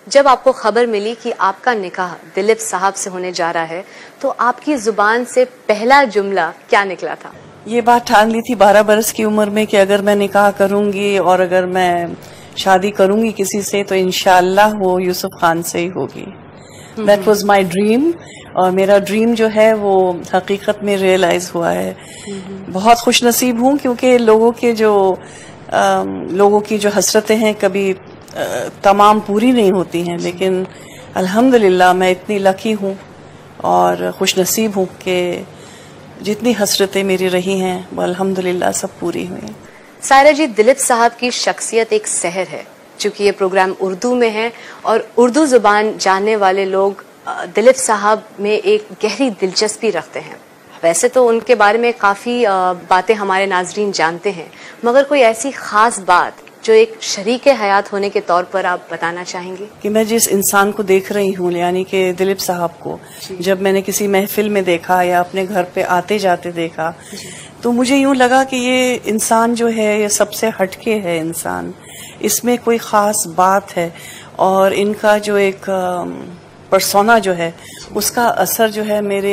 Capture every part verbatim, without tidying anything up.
जब आपको खबर मिली कि आपका निकाह दिलीप साहब से होने जा रहा है, तो आपकी जुबान से पहला जुमला क्या निकला था? ये बात ठान ली थी बारह बरस की उम्र में कि अगर मैं निकाह करूंगी और अगर मैं शादी करूंगी किसी से तो इंशाअल्लाह वो यूसुफ खान से ही होगी। दैट वाज माय ड्रीम, और मेरा ड्रीम जो है वो हकीकत में रियलाइज हुआ है। बहुत खुशनसीब हूँ क्योंकि लोगों के जो आ, लोगों की जो हसरतें हैं कभी आ, तमाम पूरी नहीं होती हैं, लेकिन अल्हम्दुलिल्लाह मैं इतनी लकी हूँ और खुशनसीब हूँ कि जितनी हसरतें मेरी रही हैं वो अल्हम्दुलिल्लाह सब पूरी हुई। सायरा जी, दिलीप साहब की शख्सियत एक सहर है। चूंकि ये प्रोग्राम उर्दू में है और उर्दू जुबान जानने वाले लोग दिलीप साहब में एक गहरी दिलचस्पी रखते हैं। वैसे तो उनके बारे में काफ़ी बातें हमारे नाजरीन जानते हैं, मगर कोई ऐसी ख़ास बात जो एक शरीके हयात होने के तौर पर आप बताना चाहेंगे? कि मैं जिस इंसान को देख रही हूँ, यानी कि दिलीप साहब को जब मैंने किसी महफिल में देखा या अपने घर पे आते जाते देखा, तो मुझे यूं लगा कि ये इंसान जो है ये सबसे हटके है इंसान, इसमें कोई ख़ास बात है और इनका जो एक पर्सोना जो है उसका असर जो है मेरे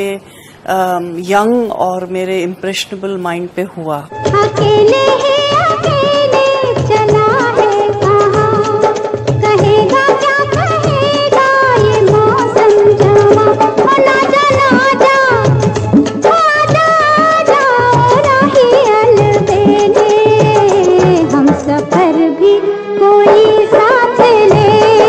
यंग और मेरे इम्प्रेशनेबल माइंड पे हुआ। अकेले है, अकेले चला है कहाँ, कहेगा क्या कहेगा ये मौसम जवां, ना जा ना जा आजा आजा राही अलबेले, हम सफर भी कोई साथ ले।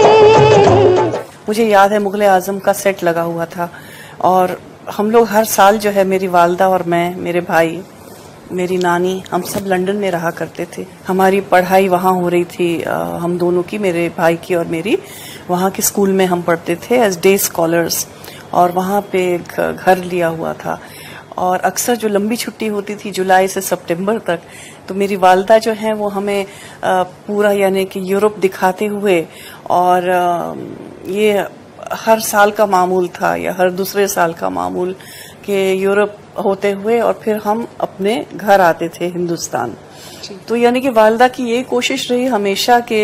मुझे याद है मुगले आजम का सेट लगा हुआ था और हम लोग हर साल जो है मेरी वालदा और मैं, मेरे भाई, मेरी नानी, हम सब लंदन में रहा करते थे। हमारी पढ़ाई वहाँ हो रही थी, हम दोनों की, मेरे भाई की और मेरी। वहाँ के स्कूल में हम पढ़ते थे एज डे स्कॉलर्स और वहाँ पे एक घर लिया हुआ था। और अक्सर जो लंबी छुट्टी होती थी जुलाई से सितंबर तक, तो मेरी वालदा जो है वो हमें पूरा यानी कि यूरोप दिखाते हुए, और ये हर साल का मामूल था या हर दूसरे साल का मामूल कि यूरोप होते हुए और फिर हम अपने घर आते थे हिंदुस्तान। तो यानी कि वालदा की ये कोशिश रही हमेशा कि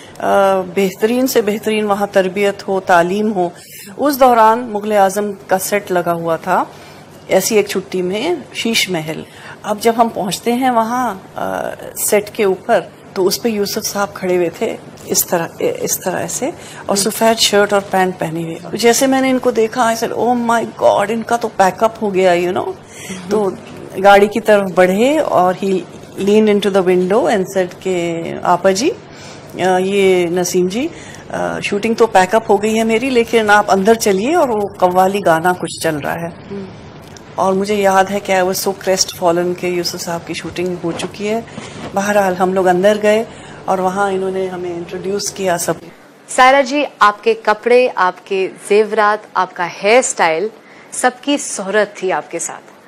बेहतरीन से बेहतरीन वहाँ तरबियत हो, तालीम हो। उस दौरान मुगले आजम का सेट लगा हुआ था ऐसी एक छुट्टी में, शीश महल। अब जब हम पहुंचते हैं वहाँ सेट के ऊपर, तो उस पे यूसुफ साहब खड़े हुए थे इस तरह इस तरह से, और सफेद शर्ट और पैंट पहनी हुई। तो जैसे मैंने इनको देखा, I said oh my god, इनका तो पैकअप हो गया, यू नो। तो गाड़ी की तरफ बढ़े और he lean into the window and said के आपा जी, ये नसीम जी, शूटिंग तो पैकअप हो गई है मेरी, लेकिन आप अंदर चलिए और वो कव्वाली गाना कुछ चल रहा है। और मुझे याद है कि वो सो क्रेस्ट फॉलन के यूसुफ साहब की शूटिंग हो चुकी है। बहरहाल हम लोग अंदर गए और वहाँ इन्होंने हमें इंट्रोड्यूस किया सब। सायरा जी, आपके कपड़े, आपके जेवरात, आपका हेयर स्टाइल, सबकी शोहरत थी आपके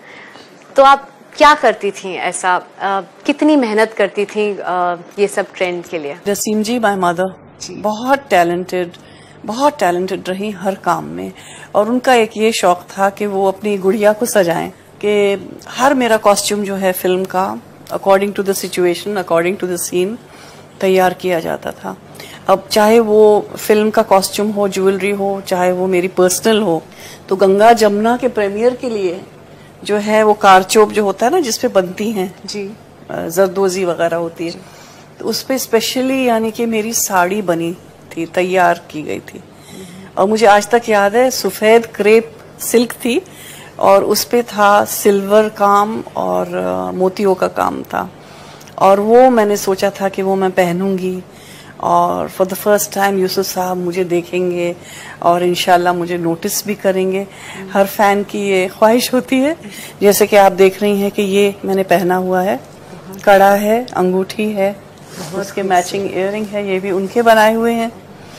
साथ। तो आप क्या करती थी ऐसा, आ, कितनी मेहनत करती थी आ, ये सब ट्रेंड के लिए? नसीम जी, माय मदर, बहुत टैलेंटेड बहुत टैलेंटेड रही हर काम में, और उनका एक ये शौक था कि वो अपनी गुड़िया को सजाएं। कि हर मेरा कॉस्ट्यूम जो है फिल्म का according to the situation, according to the scene तैयार किया जाता था। अब चाहे वो फिल्म का कॉस्ट्यूम हो, ज्वेलरी हो, चाहे वो मेरी पर्सनल हो, तो गंगा जमुना के प्रीमियर के लिए जो है वो कारचोप जो होता है ना जिसपे बनती हैं जी जरदोजी वगैरह होती है, तो उस पे स्पेशली यानी कि मेरी साड़ी बनी थी, तैयार की गई थी। और मुझे आज तक याद है सफेद क्रेप सिल्क थी और उस पे था सिल्वर काम और मोतियों का काम था, और वो मैंने सोचा था कि वो मैं पहनूंगी और for the first time Yusuf साहब मुझे देखेंगे और इंशाल्लाह मुझे नोटिस भी करेंगे। हर फैन की ये ख्वाहिश होती है। जैसे कि आप देख रही हैं कि ये मैंने पहना हुआ है, कड़ा है, अंगूठी है, उसके मैचिंग इयररिंग है, ये भी उनके बनाए हुए हैं।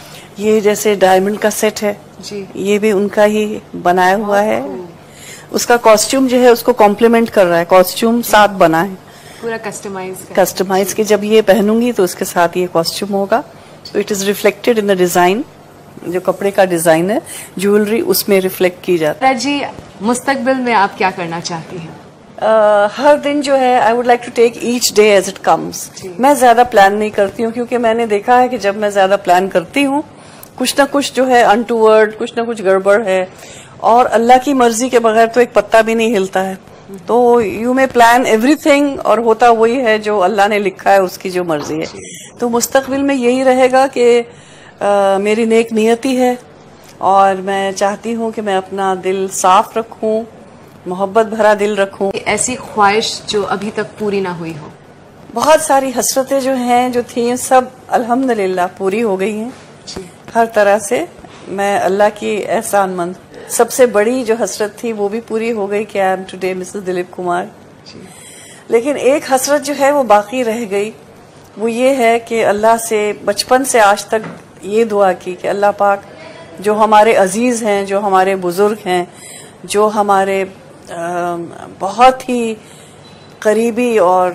ये जैसे डायमंड का सेट है जी, ये भी उनका ही बनाया हुआ है। उसका कॉस्ट्यूम जो है उसको कॉम्प्लीमेंट कर रहा है, कॉस्ट्यूम साथ बना है, पूरा कस्टमाइज कस्टमाइज के। जब ये पहनूंगी तो उसके साथ ये कॉस्ट्यूम होगा, तो it is reflected in the design, जो कपड़े का डिजाइन है, ज्वेलरी उसमें रिफ्लेक्ट की जाती है। जी, मुस्तकबिल में आप क्या करना चाहती हैं? Uh, हर दिन जो है I would like to take each day as it comes. मैं ज्यादा प्लान नहीं करती हूँ, क्योंकि मैंने देखा है कि जब मैं ज्यादा प्लान करती हूँ कुछ ना कुछ जो है अनटूवर्ड, कुछ ना कुछ गड़बड़ है, और अल्लाह की मर्जी के बगैर तो एक पत्ता भी नहीं हिलता है। तो यू मे प्लान एवरीथिंग और होता वही है जो अल्लाह ने लिखा है, उसकी जो मर्जी है। तो मुस्तकबिल में यही रहेगा कि आ, मेरी नेक नियति है और मैं चाहती हूँ कि मैं अपना दिल साफ रखूँ, मोहब्बत भरा दिल रखूँ। ऐसी ख्वाहिश जो अभी तक पूरी ना हुई हो? बहुत सारी हसरतें जो हैं जो थी सब अल्हम्दुलिल्लाह पूरी हो गई हैं हर तरह से। मैं अल्लाह की एहसानमंद। सबसे बड़ी जो हसरत थी वो भी पूरी हो गई कि I am today Mrs Dilip Kumar. लेकिन एक हसरत जो है वो बाकी रह गई, वो ये है कि अल्लाह से बचपन से आज तक ये दुआ की कि अल्लाह पाक जो हमारे अजीज हैं, जो हमारे बुजुर्ग हैं, जो हमारे आ, बहुत ही करीबी और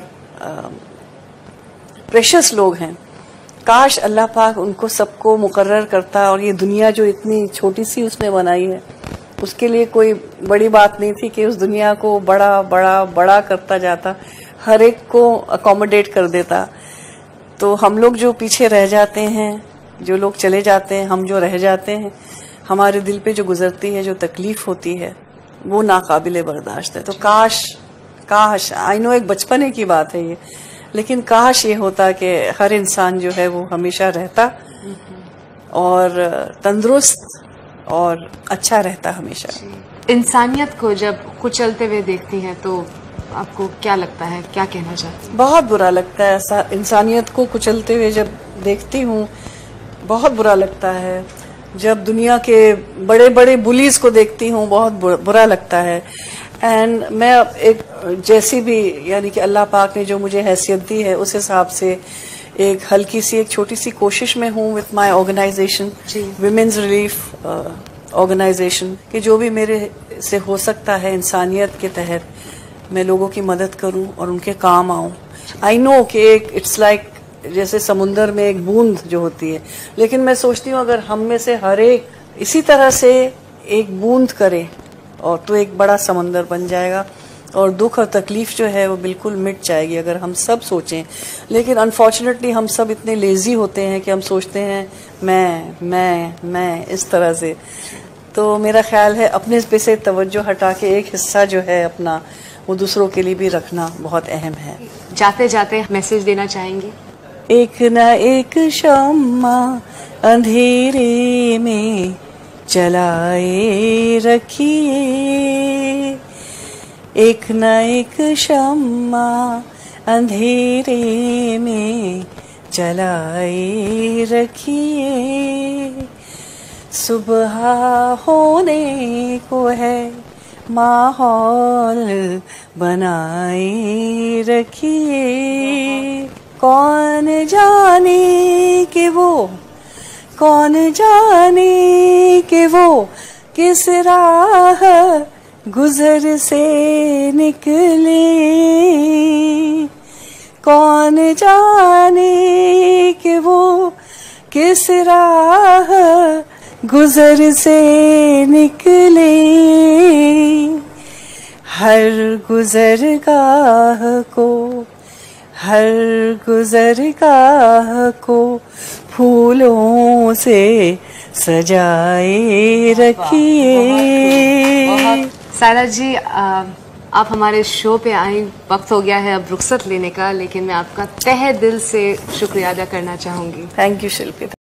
प्रेशियस लोग हैं, काश अल्लाह पाक उनको सबको मुकर्रर करता। और ये दुनिया जो इतनी छोटी सी उसने बनाई है, उसके लिए कोई बड़ी बात नहीं थी कि उस दुनिया को बड़ा बड़ा बड़ा करता जाता, हर एक को अकोमोडेट कर देता। तो हम लोग जो पीछे रह जाते हैं, जो लोग चले जाते हैं, हम जो रह जाते हैं, हमारे दिल पे जो गुजरती है, जो तकलीफ होती है, वो नाकाबिले बर्दाश्त है। तो काश काश आई नो एक बचपने की बात है ये, लेकिन काश ये होता कि हर इंसान जो है वो हमेशा रहता और तंदुरुस्त और अच्छा रहता हमेशा। इंसानियत को जब कुचलते हुए देखती हैं तो आपको क्या लगता है, क्या कहना चाहती हैं? बहुत बुरा लगता है ऐसा, इंसानियत को कुचलते हुए जब देखती हूँ बहुत बुरा लगता है। जब दुनिया के बड़े बड़े बुलीज को देखती हूँ बहुत बुरा लगता है। एंड मैं एक जैसी भी, यानी कि अल्लाह पाक ने जो मुझे हैसियत दी है उस हिसाब से एक हल्की सी एक छोटी सी कोशिश में हूँ with my organisation, women's relief organisation, कि जो भी मेरे से हो सकता है इंसानियत के तहत मैं लोगों की मदद करूँ और उनके काम आऊँ। आई नो कि एक इट्स लाइक like, जैसे समुंदर में एक बूंद जो होती है, लेकिन मैं सोचती हूँ अगर हम में से हर एक इसी तरह से एक बूंद करे और तो एक बड़ा समंदर बन जाएगा और दुख और तकलीफ जो है वो बिल्कुल मिट जाएगी अगर हम सब सोचें। लेकिन अनफॉर्चुनेटली हम सब इतने लेजी होते हैं कि हम सोचते हैं मैं मैं मैं इस तरह से। तो मेरा ख्याल है अपने पे से तवज्जो हटा के एक हिस्सा जो है अपना वो दूसरों के लिए भी रखना बहुत अहम है। जाते जाते मैसेज देना चाहेंगी? एक न एक शम्मा अंधेरे में जलाए रखिए, एक न एक शम्मा अंधेरे में जलाए रखिए, सुबह होने को है माहौल बनाए रखिए। कौन जाने कि वो कौन जाने कि वो किस राह गुजर से निकले, कौन जाने कि वो किस राह गुजर से निकले। हर गुजरगाह को हर गुजरगाह को फूलों से सजाए रखिए। सायरा जी, आ, आप हमारे शो पे आई, वक्त हो गया है अब रुखसत लेने का, लेकिन मैं आपका तहे दिल से शुक्रिया अदा करना चाहूंगी। Thank you Shilpi.